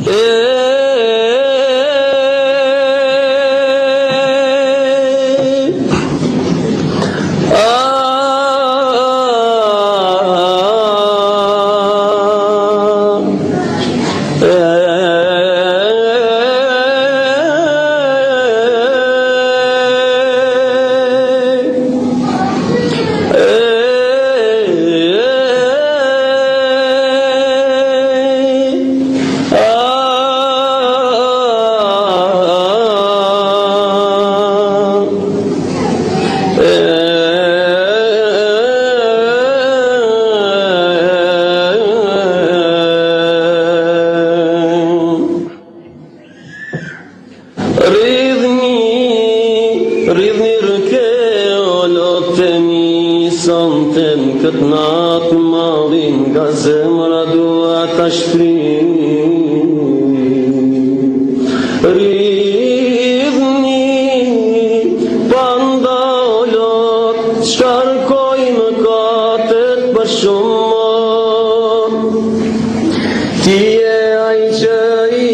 Këtë natë malin nga zemra dua ta shkrim. Rridhni pandalot, shkarkoj më katët për shumë. Ti e ai që I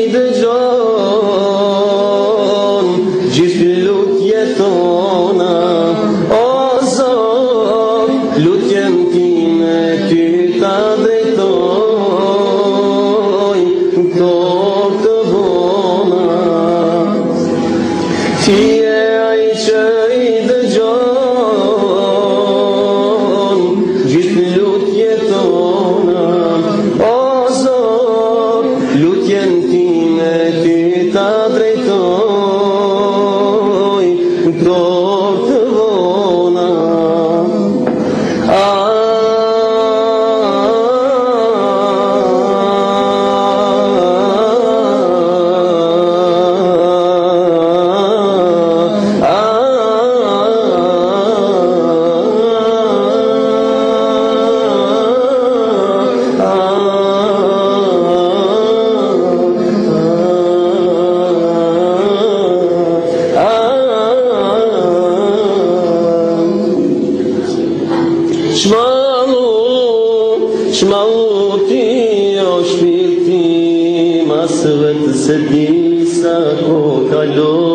dëgjon gjithë lutjet tona, o Zot, lutjen time Ty ta drejtoj këto të vona. Ti e ai që I dëgjon gjithë lutjet tona, o Zot, lutjen time Ty ta drejtoj këto të vona. Shmalu Ti o shpirti, mas vetë se di sa ko kalon.